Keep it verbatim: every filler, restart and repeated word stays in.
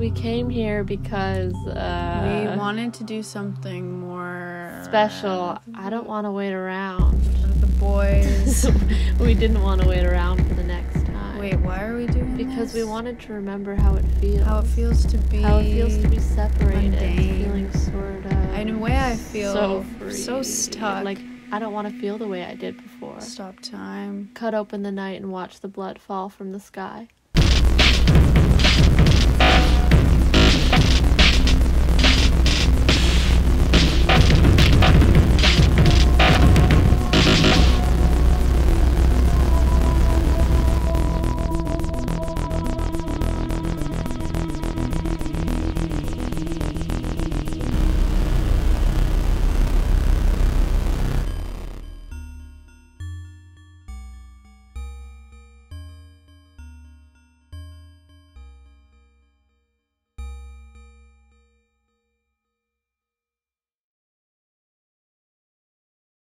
we came here because uh, we wanted to do something more special. I don't want to wait around. The boys. We didn't want to wait around for the next time. Wait, why are we doing Because this? we wanted to remember how it feels. How it feels to be. How it feels to be separated. mundane. Feeling sort of. In a way, I feel so free. so stuck. Like, I don't want to feel the way I did before. Stop time. Cut open the night and watch the blood fall from the sky.